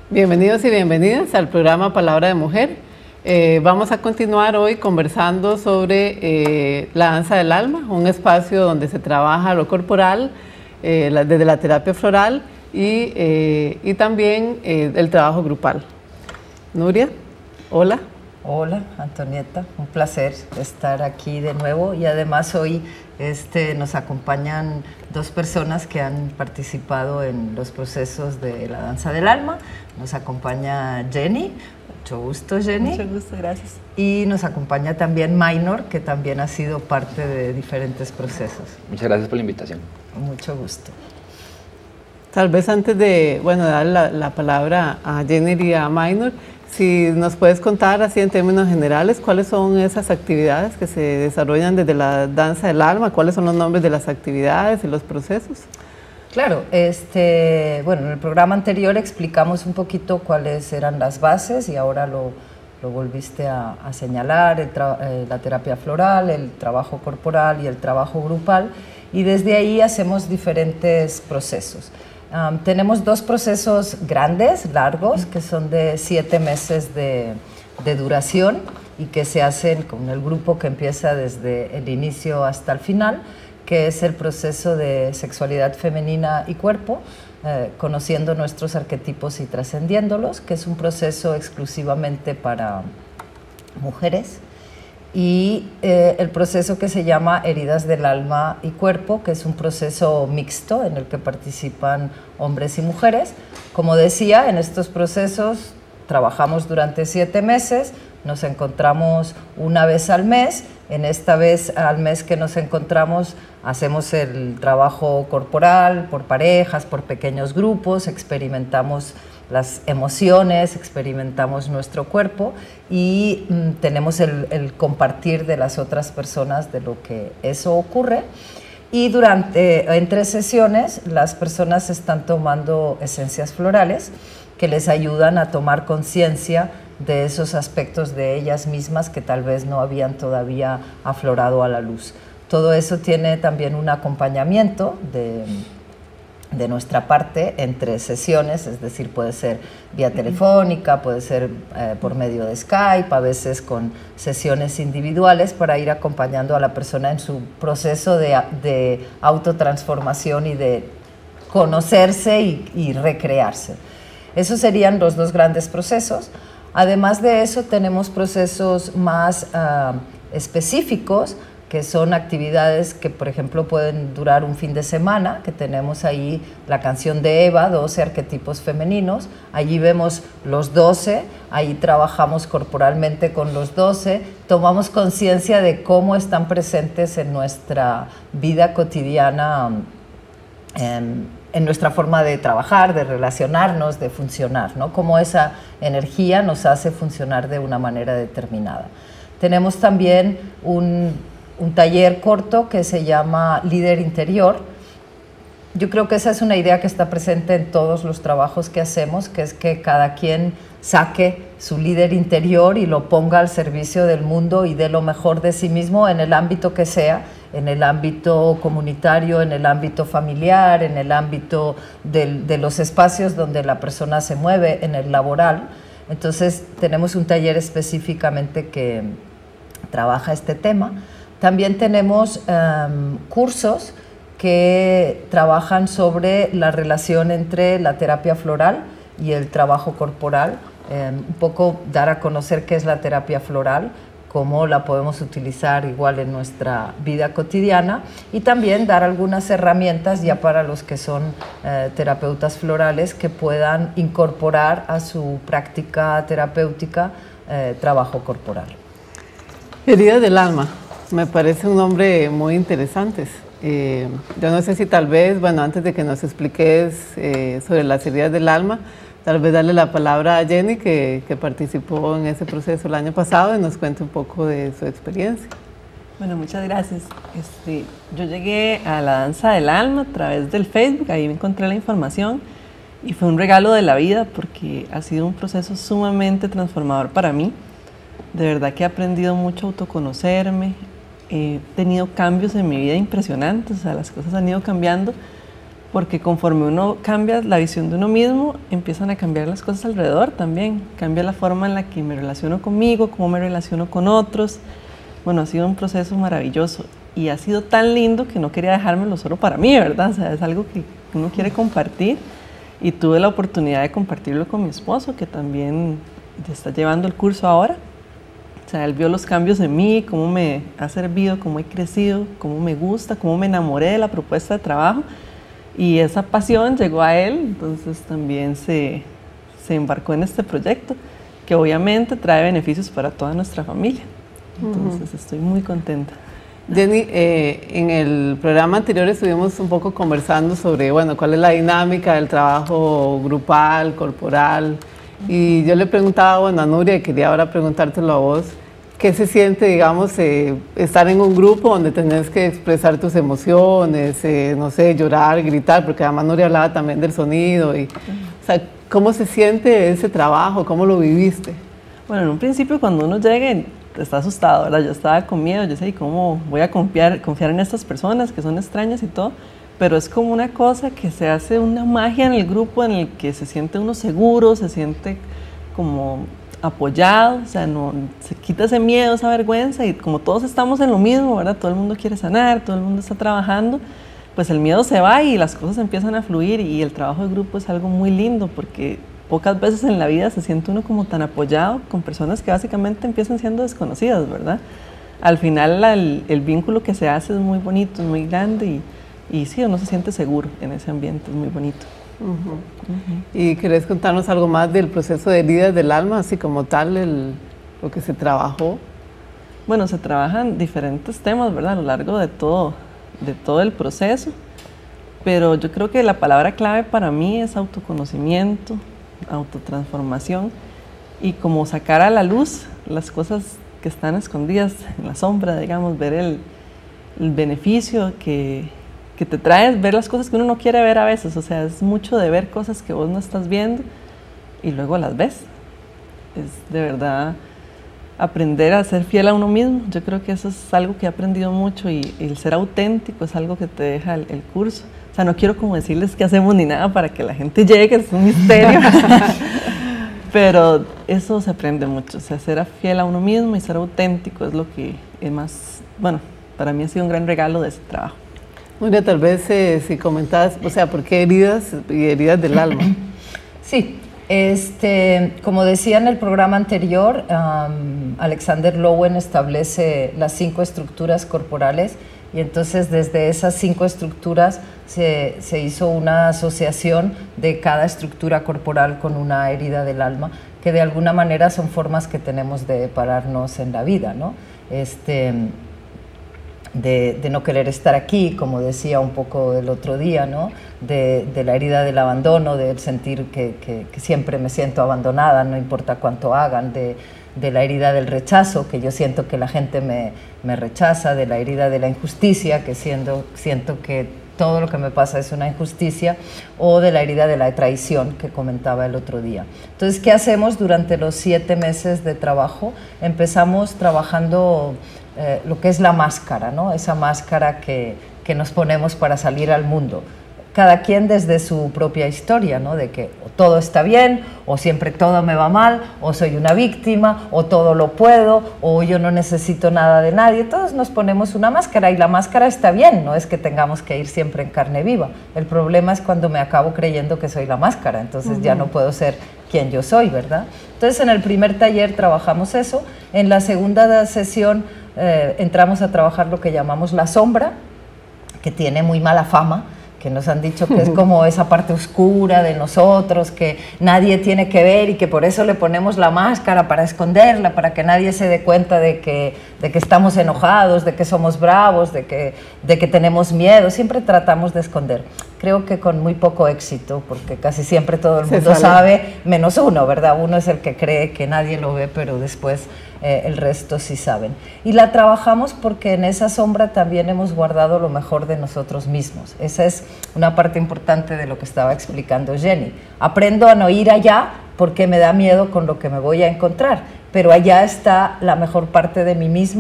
Bienvenidos y bienvenidas al programa Palabra de Mujer. Vamos a continuar hoy conversando sobre la danza del alma, un espacio donde se trabaja lo corporal, desde la terapia floral y también el trabajo grupal. Nuria, hola. Hola, Antonieta, un placer estar aquí de nuevo y además hoy nos acompañan dos personas que han participado en los procesos de la danza del alma. Nos acompaña Jenny, mucho gusto Jenny. Mucho gusto, gracias. Y nos acompaña también Minor, que también ha sido parte de diferentes procesos. Muchas gracias por la invitación. Mucho gusto. Tal vez antes de dar la palabra a Jenny y a Minor, si nos puedes contar así en términos generales cuáles son esas actividades que se desarrollan desde la danza del alma, cuáles son los nombres de las actividades y los procesos. Claro, bueno, en el programa anterior explicamos un poquito cuáles eran las bases y ahora lo volviste a señalar, la terapia floral, el trabajo corporal y el trabajo grupal, y desde ahí hacemos diferentes procesos. Tenemos dos procesos grandes, largos, que son de 7 meses de duración y que se hacen con el grupo que empieza desde el inicio hasta el final, que es el proceso de sexualidad femenina y cuerpo, conociendo nuestros arquetipos y trascendiéndolos, que es un proceso exclusivamente para mujeres. Y el proceso que se llama Heridas del Alma y Cuerpo, que es un proceso mixto en el que participan hombres y mujeres. Como decía, en estos procesos trabajamos durante 7 meses, nos encontramos una vez al mes. En esta vez al mes que nos encontramos hacemos el trabajo corporal por parejas, por pequeños grupos, experimentamos las emociones, experimentamos nuestro cuerpo y tenemos el compartir de las otras personas de lo que eso ocurre. Y entre sesiones las personas están tomando esencias florales que les ayudan a tomar conciencia de esos aspectos de ellas mismas que tal vez no habían todavía aflorado a la luz. Todo eso tiene también un acompañamiento de nuestra parte entre sesiones, es decir, puede ser vía telefónica, puede ser por medio de Skype, a veces con sesiones individuales para ir acompañando a la persona en su proceso de autotransformación y de conocerse y recrearse. Esos serían los dos grandes procesos. Además de eso, tenemos procesos más específicos, que son actividades que, por ejemplo, pueden durar un fin de semana, que tenemos ahí la canción de Eva, 12 arquetipos femeninos. Allí vemos los 12, ahí trabajamos corporalmente con los 12, tomamos conciencia de cómo están presentes en nuestra vida cotidiana, en nuestra forma de trabajar, de relacionarnos, de funcionar, ¿no? Cómo esa energía nos hace funcionar de una manera determinada. Tenemos también un taller corto que se llama Líder Interior. Yo creo que esa es una idea que está presente en todos los trabajos que hacemos, que es que cada quien saque su líder interior y lo ponga al servicio del mundo y dé lo mejor de sí mismo en el ámbito que sea, en el ámbito comunitario, en el ámbito familiar, en el ámbito de los espacios donde la persona se mueve, en el laboral. Entonces tenemos un taller específicamente que trabaja este tema. También tenemos cursos que trabajan sobre la relación entre la terapia floral y el trabajo corporal, un poco dar a conocer qué es la terapia floral, cómo la podemos utilizar igual en nuestra vida cotidiana y también dar algunas herramientas ya para los que son terapeutas florales que puedan incorporar a su práctica terapéutica trabajo corporal. Heridas del alma. Me parece un nombre muy interesante. Yo no sé si tal vez, bueno, antes de que nos expliques sobre las heridas del alma, tal vez darle la palabra a Jenny, que participó en ese proceso el año pasado y nos cuente un poco de su experiencia. Bueno, muchas gracias. Yo llegué a la danza del alma a través del Facebook, ahí me encontré la información y fue un regalo de la vida porque ha sido un proceso sumamente transformador para mí. De verdad que he aprendido mucho a autoconocerme, he tenido cambios en mi vida impresionantes, o sea, las cosas han ido cambiando porque conforme uno cambia la visión de uno mismo, empiezan a cambiar las cosas alrededor también. Cambia la forma en la que me relaciono conmigo, cómo me relaciono con otros. Bueno, ha sido un proceso maravilloso y ha sido tan lindo que no quería dejármelo solo para mí, ¿verdad? O sea, es algo que uno quiere compartir y tuve la oportunidad de compartirlo con mi esposo, que también está llevando el curso ahora. O sea, él vio los cambios en mí, cómo me ha servido, cómo he crecido, cómo me gusta, cómo me enamoré de la propuesta de trabajo. Y esa pasión llegó a él, entonces también se embarcó en este proyecto, que obviamente trae beneficios para toda nuestra familia. Entonces estoy muy contenta. Jenny, en el programa anterior estuvimos un poco conversando sobre, bueno, cuál es la dinámica del trabajo grupal, corporal, y yo le preguntaba, bueno, a Nuria, y quería ahora preguntártelo a vos, ¿qué se siente, digamos, estar en un grupo donde tenés que expresar tus emociones, no sé, llorar, gritar, porque además Nuria hablaba también del sonido, y, o sea, ¿cómo se siente ese trabajo? ¿Cómo lo viviste? Bueno, en un principio cuando uno llega está asustado, ¿verdad? Yo estaba con miedo, yo sé, ¿cómo voy a confiar en estas personas que son extrañas y todo? Pero es como una cosa que se hace una magia en el grupo en el que se siente uno seguro, se siente como apoyado, o sea, no, se quita ese miedo, esa vergüenza, y como todos estamos en lo mismo, ¿verdad? Todo el mundo quiere sanar, todo el mundo está trabajando, pues el miedo se va y las cosas empiezan a fluir, y el trabajo de grupo es algo muy lindo porque pocas veces en la vida se siente uno como tan apoyado con personas que básicamente empiezan siendo desconocidas, ¿verdad? Al final el vínculo que se hace es muy bonito, es muy grande, y sí, uno se siente seguro en ese ambiente, es muy bonito. ¿Y querés contarnos algo más del proceso de heridas del alma, así como tal, lo que se trabajó? Bueno, se trabajan diferentes temas, ¿verdad? A lo largo de todo el proceso, pero yo creo que la palabra clave para mí es autoconocimiento, autotransformación, y como sacar a la luz las cosas que están escondidas en la sombra, digamos, ver el beneficio que te trae ver las cosas que uno no quiere ver a veces. O sea, es mucho de ver cosas que vos no estás viendo y luego las ves. Es de verdad aprender a ser fiel a uno mismo. Yo creo que eso es algo que he aprendido mucho, y el ser auténtico es algo que te deja el curso. O sea, no quiero como decirles qué hacemos ni nada para que la gente llegue, es un misterio. Pero eso se aprende mucho. O sea, ser fiel a uno mismo y ser auténtico es lo que es más, bueno, para mí ha sido un gran regalo de ese trabajo. Nuria, tal vez si comentas, o sea, ¿por qué heridas y heridas del alma? Sí, como decía en el programa anterior, Alexander Lowen establece las 5 estructuras corporales, y entonces desde esas 5 estructuras se hizo una asociación de cada estructura corporal con una herida del alma, que de alguna manera son formas que tenemos de pararnos en la vida, ¿no? De no querer estar aquí, como decía un poco el otro día, ¿no? De la herida del abandono, del sentir que siempre me siento abandonada, no importa cuánto hagan, de la herida del rechazo, que yo siento que la gente me rechaza, de la herida de la injusticia, que siento que todo lo que me pasa es una injusticia, o de la herida de la traición que comentaba el otro día. Entonces, ¿qué hacemos durante los 7 meses de trabajo? Empezamos trabajando lo que es la máscara, ¿no? Esa máscara que nos ponemos para salir al mundo. Cada quien desde su propia historia, ¿no? De que o todo está bien, o siempre todo me va mal, o soy una víctima, o todo lo puedo, o yo no necesito nada de nadie. Todos nos ponemos una máscara, y la máscara está bien, no es que tengamos que ir siempre en carne viva. El problema es cuando me acabo creyendo que soy la máscara, entonces ya no puedo ser quien yo soy, ¿verdad? Entonces en el primer taller trabajamos eso. En la segunda sesión entramos a trabajar lo que llamamos la sombra, que tiene muy mala fama, que nos han dicho que es como esa parte oscura de nosotros, que nadie tiene que ver, y que por eso le ponemos la máscara para esconderla, para que nadie se dé cuenta de que estamos enojados, de que somos bravos, de que tenemos miedo. Siempre tratamos de esconder. Creo que con muy poco éxito, porque casi siempre todo el mundo sabe, menos uno, ¿verdad? Uno es el que cree que nadie lo ve, pero después el resto sí saben. Y la trabajamos porque en esa sombra también hemos guardado lo mejor de nosotros mismos. Esa es una parte importante de lo que estaba explicando Jenny. Aprendo a no ir allá porque me da miedo con lo que me voy a encontrar, pero allá está la mejor parte de mí misma,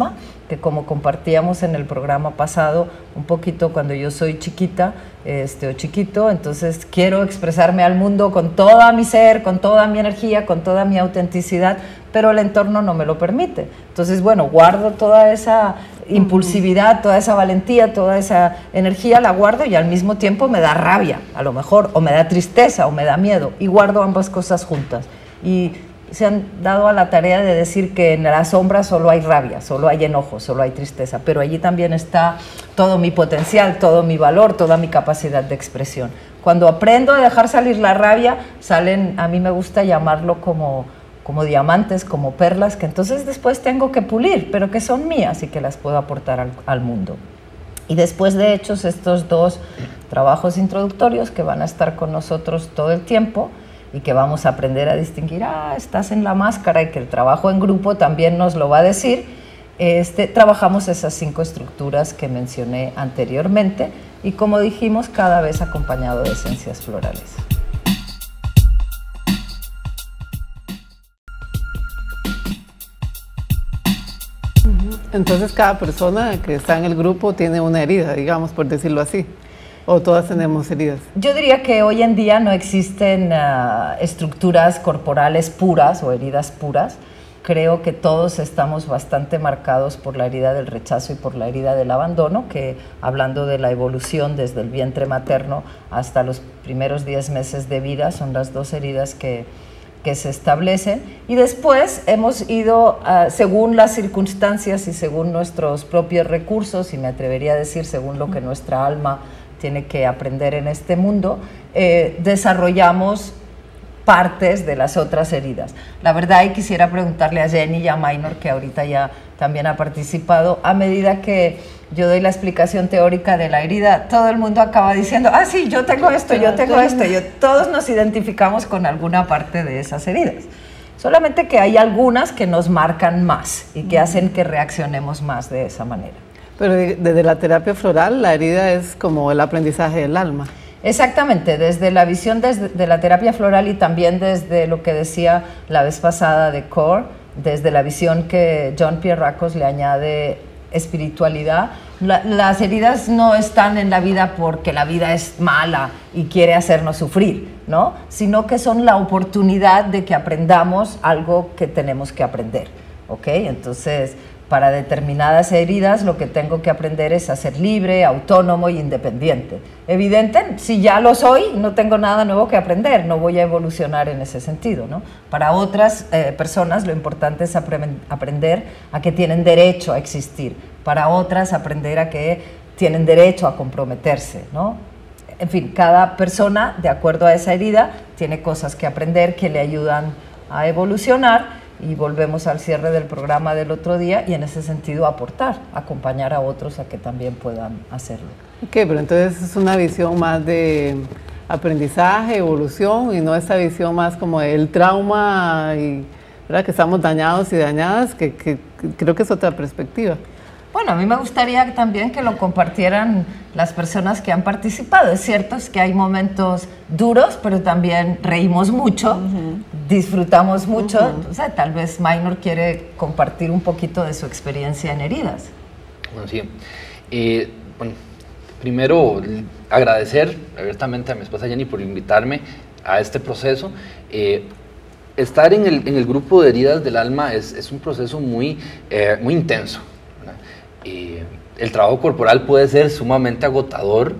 que como compartíamos en el programa pasado, un poquito cuando yo soy chiquita o chiquito, entonces quiero expresarme al mundo con toda mi ser, con toda mi energía, con toda mi autenticidad, pero el entorno no me lo permite. Entonces, bueno, guardo toda esa impulsividad, toda esa valentía, toda esa energía, la guardo y al mismo tiempo me da rabia, a lo mejor, o me da tristeza, o me da miedo, y guardo ambas cosas juntas. Y se han dado a la tarea de decir que en la sombra solo hay rabia, solo hay enojo, solo hay tristeza, pero allí también está todo mi potencial, todo mi valor, toda mi capacidad de expresión. Cuando aprendo a dejar salir la rabia, salen, a mí me gusta llamarlo como diamantes, como perlas, que entonces después tengo que pulir, pero que son mías y que las puedo aportar al mundo. Y después de hechos estos 2 trabajos introductorios que van a estar con nosotros todo el tiempo, y que vamos a aprender a distinguir, estás en la máscara, y que el trabajo en grupo también nos lo va a decir, trabajamos esas 5 estructuras que mencioné anteriormente, y como dijimos, cada vez acompañado de esencias florales. Entonces cada persona que está en el grupo tiene una herida, digamos, por decirlo así. ¿O todas tenemos heridas? Yo diría que hoy en día no existen estructuras corporales puras o heridas puras. Creo que todos estamos bastante marcados por la herida del rechazo y por la herida del abandono, que hablando de la evolución desde el vientre materno hasta los primeros 10 meses de vida, son las 2 heridas que se establecen. Y después hemos ido, según las circunstancias y según nuestros propios recursos, y me atrevería a decir según lo que nuestra alma tiene que aprender en este mundo, desarrollamos partes de las otras heridas. La verdad, y quisiera preguntarle a Jenny y a Minor, que ahorita ya también ha participado, a medida que yo doy la explicación teórica de la herida, todo el mundo acaba diciendo, sí, yo tengo esto, yo tengo esto, todos nos identificamos con alguna parte de esas heridas. Solamente que hay algunas que nos marcan más y que hacen que reaccionemos más de esa manera. Pero desde la terapia floral, la herida es como el aprendizaje del alma. Exactamente, desde la visión de la terapia floral y también desde lo que decía la vez pasada de Core, desde la visión que John Pierrakos le añade espiritualidad, las heridas no están en la vida porque la vida es mala y quiere hacernos sufrir, ¿no? Sino que son la oportunidad de que aprendamos algo que tenemos que aprender, ¿ok? Entonces, para determinadas heridas lo que tengo que aprender es a ser libre, autónomo y independiente. Evidente, si ya lo soy, no tengo nada nuevo que aprender, no voy a evolucionar en ese sentido, ¿no? Para otras personas lo importante es aprender a que tienen derecho a existir, para otras aprender a que tienen derecho a comprometerse, ¿no? En fin, cada persona, de acuerdo a esa herida, tiene cosas que aprender que le ayudan a evolucionar. Y volvemos al cierre del programa del otro día y en ese sentido aportar, acompañar a otros a que también puedan hacerlo. Ok, pero entonces es una visión más de aprendizaje, evolución y no esta visión más como el trauma y ¿verdad? Que estamos dañados y dañadas, que creo que es otra perspectiva. Bueno, a mí me gustaría también que lo compartieran las personas que han participado. Es cierto es que hay momentos duros, pero también reímos mucho, disfrutamos mucho. O sea, tal vez Minor quiere compartir un poquito de su experiencia en heridas. Bueno, sí. Bueno, primero agradecer abiertamente a mi esposa Jenny por invitarme a este proceso. Estar en el grupo de heridas del alma es un proceso muy intenso. El trabajo corporal puede ser sumamente agotador,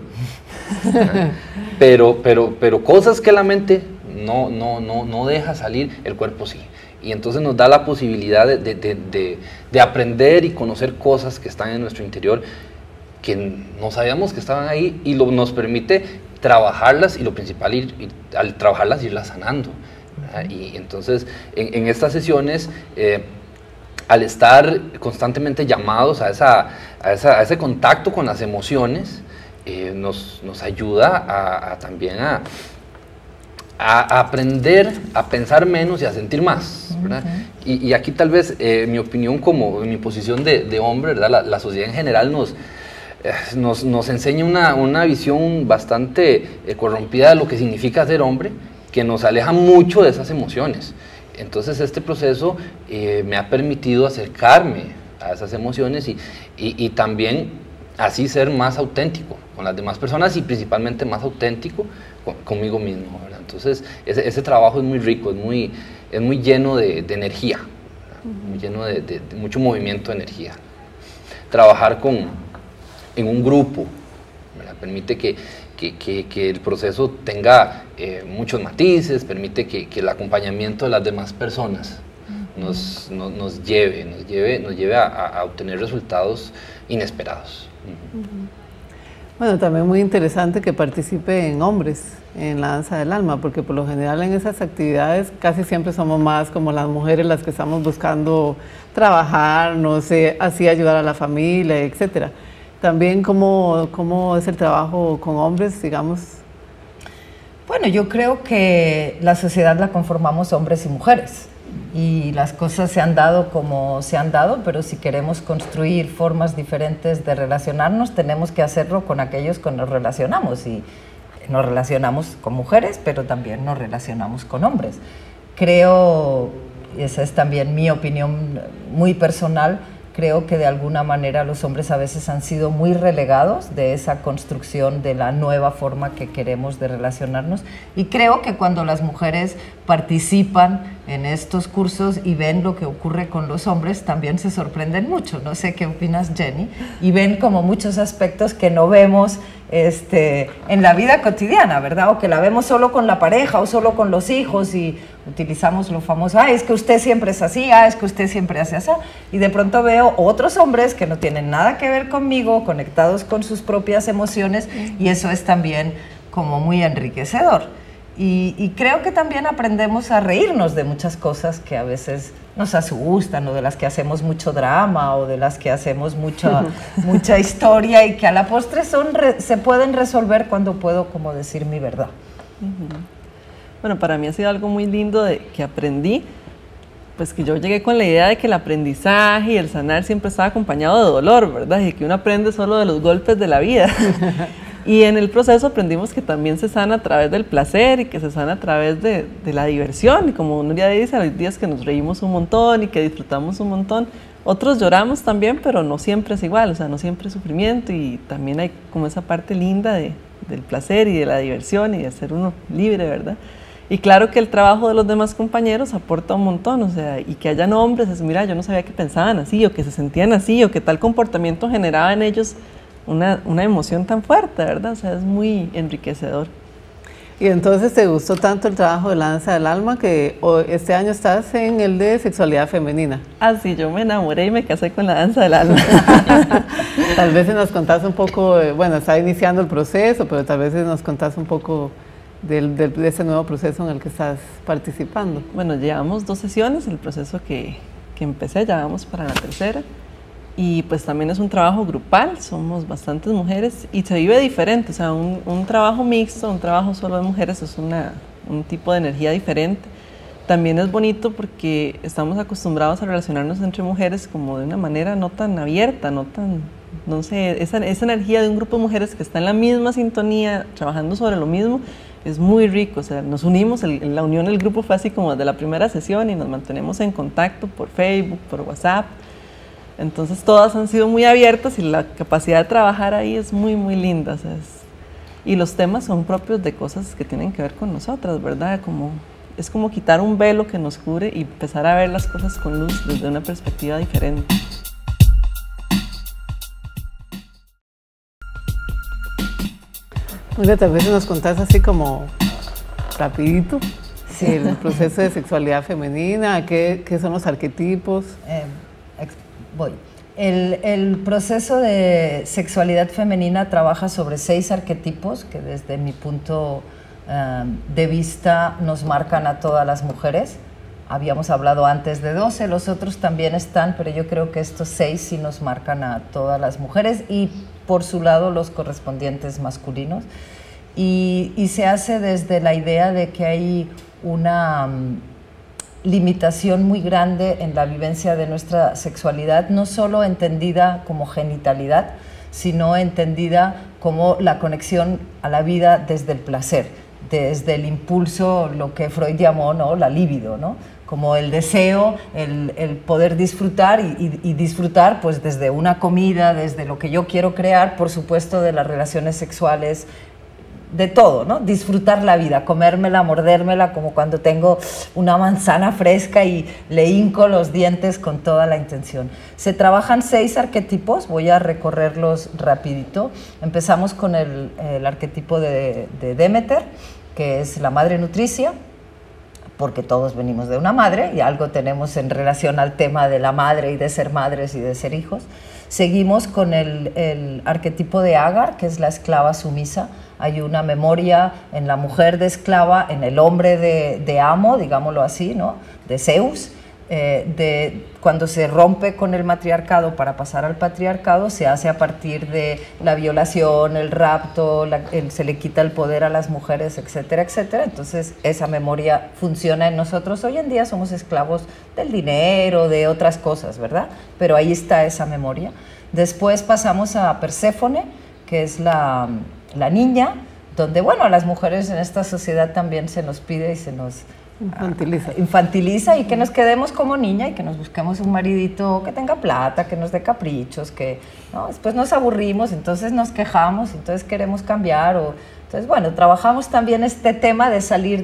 pero cosas que la mente no deja salir, el cuerpo sí. Y entonces nos da la posibilidad de aprender y conocer cosas que están en nuestro interior que no sabíamos que estaban ahí y nos permite trabajarlas y lo principal, al trabajarlas, irlas sanando. Y entonces en estas sesiones, al estar constantemente llamados a ese contacto con las emociones, nos ayuda también a aprender a pensar menos y a sentir más, ¿verdad? Y aquí tal vez mi opinión como en mi posición de hombre, ¿verdad? La sociedad en general nos enseña una visión bastante corrompida de lo que significa ser hombre, que nos aleja mucho de esas emociones. Entonces este proceso me ha permitido acercarme a esas emociones y también así ser más auténtico con las demás personas y principalmente más auténtico conmigo mismo, ¿verdad? Entonces ese trabajo es muy rico, es muy lleno de energía, muy lleno de mucho movimiento de energía. Trabajar en un grupo, ¿verdad? Permite que el proceso tenga muchos matices, permite que el acompañamiento de las demás personas nos lleve a obtener resultados inesperados. Bueno, también muy interesante que participen hombres en la danza del alma, porque por lo general en esas actividades casi siempre somos más como las mujeres las que estamos buscando trabajar, no sé, así ayudar a la familia, etcétera. También cómo es el trabajo con hombres, digamos. Bueno, yo creo que la sociedad la conformamos hombres y mujeres y las cosas se han dado como se han dado, pero si queremos construir formas diferentes de relacionarnos, tenemos que hacerlo con aquellos con los que nos relacionamos, y nos relacionamos con mujeres, pero también nos relacionamos con hombres. Creo, y esa es también mi opinión muy personal, creo que de alguna manera los hombres a veces han sido muy relegados de esa construcción de la nueva forma que queremos de relacionarnos, y creo que cuando las mujeres participan en estos cursos y ven lo que ocurre con los hombres, también se sorprenden mucho. No sé qué opinas, Jenny, y ven como muchos aspectos que no vemos en la vida cotidiana, ¿verdad? O que la vemos solo con la pareja o solo con los hijos y utilizamos lo famoso, es que usted siempre es así, es que usted siempre hace así, y de pronto veo otros hombres que no tienen nada que ver conmigo, conectados con sus propias emociones, y eso es también como muy enriquecedor. Y creo que también aprendemos a reírnos de muchas cosas que a veces nos asustan, o de las que hacemos mucho drama, o de las que hacemos mucha historia, y que a la postre se pueden resolver cuando puedo como decir mi verdad. Bueno, para mí ha sido algo muy lindo que aprendí, pues que yo llegué con la idea de que el aprendizaje y el sanar siempre estaba acompañado de dolor, ¿verdad? Y que uno aprende solo de los golpes de la vida. Y en el proceso aprendimos que también se sana a través del placer y que se sana a través de la diversión. Y como uno ya dice, hay días que nos reímos un montón y que disfrutamos un montón. Otros lloramos también, pero no siempre es igual, o sea, no siempre es sufrimiento, y también hay como esa parte linda del placer y de la diversión y de ser uno libre, ¿verdad? Y claro que el trabajo de los demás compañeros aporta un montón, o sea, y que hayan hombres, es, mira, yo no sabía que pensaban así, o que se sentían así, o que tal comportamiento generaba en ellos una emoción tan fuerte, ¿verdad? O sea, es muy enriquecedor. Y entonces te gustó tanto el trabajo de la danza del alma que este año estás en el de sexualidad femenina. Ah, sí, yo me enamoré y me casé con la danza del alma. Tal vez nos contás un poco, bueno, está iniciando el proceso, pero tal vez nos contás un poco de ese nuevo proceso en el que estás participando. Bueno, llevamos 2 sesiones, el proceso que empecé, ya vamos para la 3ª. Y pues también es un trabajo grupal, somos bastantes mujeres y se vive diferente, o sea, un trabajo mixto, un trabajo solo de mujeres es un tipo de energía diferente. También es bonito porque estamos acostumbrados a relacionarnos entre mujeres como de una manera no tan abierta, no sé, esa energía de un grupo de mujeres que está en la misma sintonía, trabajando sobre lo mismo, es muy rico. O sea, nos unimos, la unión del grupo fue así como desde la primera sesión y nos mantenemos en contacto por Facebook, por WhatsApp. Entonces todas han sido muy abiertas y la capacidad de trabajar ahí es muy, muy linda. O sea, y los temas son propios de cosas que tienen que ver con nosotras, ¿verdad? Es como quitar un velo que nos cubre y empezar a ver las cosas con luz desde una perspectiva diferente. Mira, tal vez nos contás así como rapidito, sí, el proceso de sexualidad femenina, qué son los arquetipos. Voy. El proceso de sexualidad femenina trabaja sobre 6 arquetipos que desde mi punto de vista nos marcan a todas las mujeres. Habíamos hablado antes de 12, los otros también están, pero yo creo que estos 6 sí nos marcan a todas las mujeres y por su lado los correspondientes masculinos. Y se hace desde la idea de que hay una limitación muy grande en la vivencia de nuestra sexualidad, no solo entendida como genitalidad, sino entendida como la conexión a la vida desde el placer, desde el impulso, lo que Freud llamó, ¿no?, la libido, ¿no?, como el deseo, el poder disfrutar y disfrutar pues desde una comida, desde lo que yo quiero crear, por supuesto de las relaciones sexuales, de todo, ¿no? Disfrutar la vida, comérmela, mordérmela, como cuando tengo una manzana fresca y le hinco los dientes con toda la intención. Se trabajan 6 arquetipos, voy a recorrerlos rapidito. Empezamos con el arquetipo de Demeter, que es la madre nutricia, porque todos venimos de una madre y algo tenemos en relación al tema de la madre y de ser madres y de ser hijos. Seguimos con el arquetipo de Agar, que es la esclava sumisa. Hay una memoria en la mujer de esclava, en el hombre de amo, digámoslo así, ¿no?, de Zeus. Cuando se rompe con el matriarcado para pasar al patriarcado, se hace a partir de la violación, el rapto, se le quita el poder a las mujeres, etcétera, etcétera. Entonces esa memoria funciona en nosotros. Hoy en día somos esclavos del dinero, de otras cosas, ¿verdad? Pero ahí está esa memoria. Después pasamos a Perséfone, que es la niña, donde, bueno, a las mujeres en esta sociedad también se nos pide y se nos infantiliza y que nos quedemos como niña y que nos busquemos un maridito que tenga plata, que nos dé caprichos, que ¿no? Después nos aburrimos, entonces nos quejamos, entonces queremos cambiar. Entonces, bueno, trabajamos también este tema de salir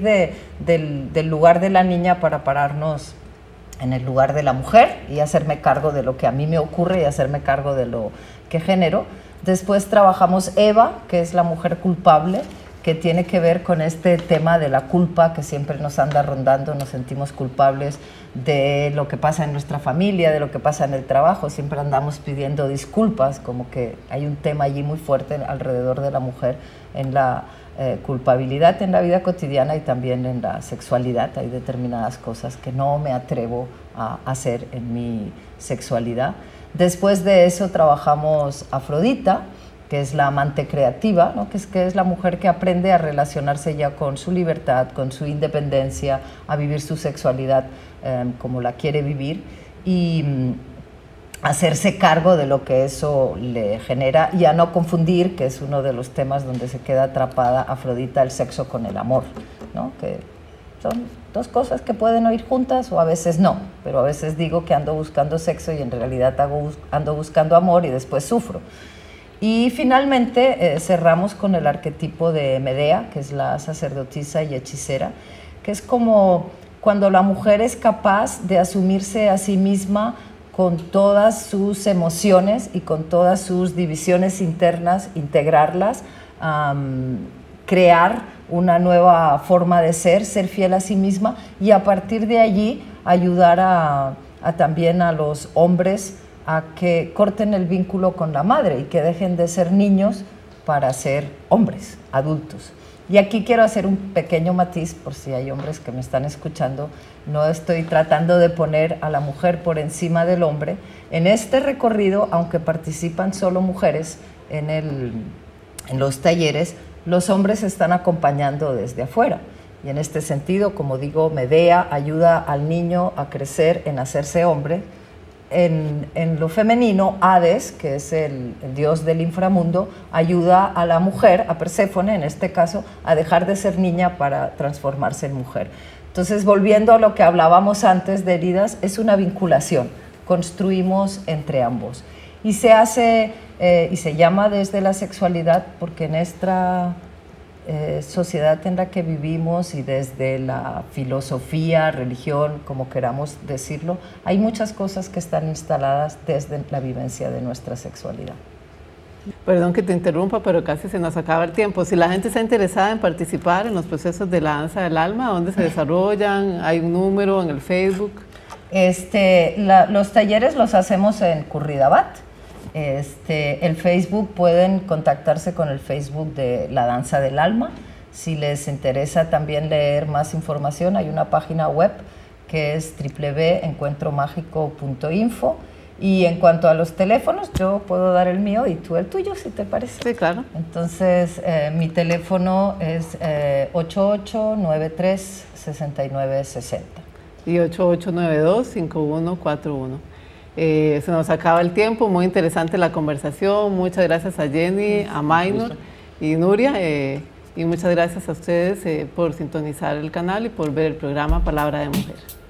del lugar de la niña para pararnos en el lugar de la mujer y hacerme cargo de lo que a mí me ocurre y hacerme cargo de lo que genero. Después trabajamos Eva, que es la mujer culpable, que tiene que ver con este tema de la culpa que siempre nos anda rondando, nos sentimos culpables de lo que pasa en nuestra familia, de lo que pasa en el trabajo, siempre andamos pidiendo disculpas, como que hay un tema allí muy fuerte alrededor de la mujer en la culpabilidad en la vida cotidiana y también en la sexualidad. Hay determinadas cosas que no me atrevo a hacer en mi sexualidad. Después de eso trabajamos Afrodita, que es la amante creativa, ¿no? que es la mujer que aprende a relacionarse ya con su libertad, con su independencia, a vivir su sexualidad como la quiere vivir y hacerse cargo de lo que eso le genera y a no confundir, que es uno de los temas donde se queda atrapada Afrodita, el sexo con el amor, ¿no? Que son dos cosas que pueden ir juntas o a veces no, pero a veces digo que ando buscando sexo y en realidad ando buscando amor y después sufro. Y finalmente cerramos con el arquetipo de Medea, que es la sacerdotisa y hechicera, que es como cuando la mujer es capaz de asumirse a sí misma con todas sus emociones y con todas sus divisiones internas, integrarlas, crear una nueva forma de ser fiel a sí misma y a partir de allí ayudar también a los hombres a que corten el vínculo con la madre y que dejen de ser niños para ser hombres, adultos. Y aquí quiero hacer un pequeño matiz por si hay hombres que me están escuchando. No estoy tratando de poner a la mujer por encima del hombre. En este recorrido, aunque participan solo mujeres en los talleres, los hombres están acompañando desde afuera. Y en este sentido, como digo, Medea ayuda al niño a crecer en hacerse hombre. En lo femenino, Hades, que es el dios del inframundo, ayuda a la mujer, a Perséfone en este caso, a dejar de ser niña para transformarse en mujer. Entonces, volviendo a lo que hablábamos antes de heridas, es una vinculación, construimos entre ambos. Y se hace, y se llama desde la sexualidad, porque en nuestra sociedad en la que vivimos y desde la filosofía, religión, como queramos decirlo, hay muchas cosas que están instaladas desde la vivencia de nuestra sexualidad. Perdón que te interrumpa, pero casi se nos acaba el tiempo. Si la gente está interesada en participar en los procesos de la danza del alma, ¿dónde se desarrollan? ¿Hay un número en el Facebook? Los talleres los hacemos en Curridabat. El Facebook, pueden contactarse con el Facebook de la danza del alma. Si les interesa también leer más información, hay una página web que es www.encuentromágico.info. Y en cuanto a los teléfonos, yo puedo dar el mío y tú el tuyo, si te parece. Sí, claro. Entonces, mi teléfono es 8893-6960. Y 8892-5141. Se nos acaba el tiempo, muy interesante la conversación. Muchas gracias a Jenny, a Maynor y Nuria. Y muchas gracias a ustedes por sintonizar el canal y por ver el programa Palabra de Mujer.